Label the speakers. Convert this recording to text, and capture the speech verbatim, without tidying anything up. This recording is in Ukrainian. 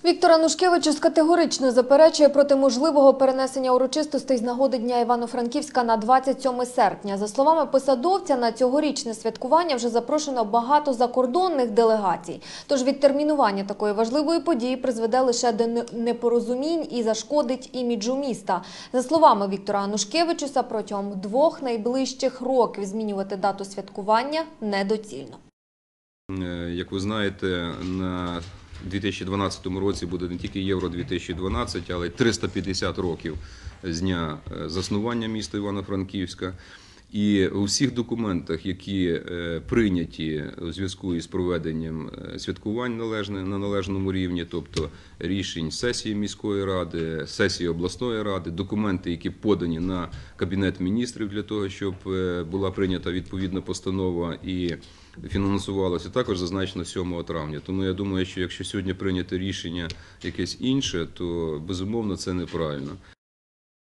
Speaker 1: Віктор Анушкевичус категорично заперечує проти можливого перенесення урочистостей з нагоди Дня Івано-Франківська на двадцять сьоме серпня. За словами посадовця, на цьогорічне святкування вже запрошено багато закордонних делегацій. Тож відтермінування такої важливої події призведе лише до непорозумінь і зашкодить іміджу міста. За словами Віктора Анушкевичуса, протягом двох найближчих років змінювати дату святкування недоцільно.
Speaker 2: Як ви знаєте, на дві тисячі дванадцятому році буде не тільки Євро дві тисячі дванадцять, але й триста п'ятдесят років з дня заснування міста Івано-Франківська. І у всіх документах, які прийняті у зв'язку із проведенням святкувань на належному рівні, тобто рішень сесії міської ради, сесії обласної ради, документи, які подані на Кабінет міністрів для того, щоб була прийнята відповідна постанова і фінансувалося, також зазначено сьомого травня. Тому я думаю, що якщо сьогодні прийняти рішення якесь інше, то безумовно це неправильно.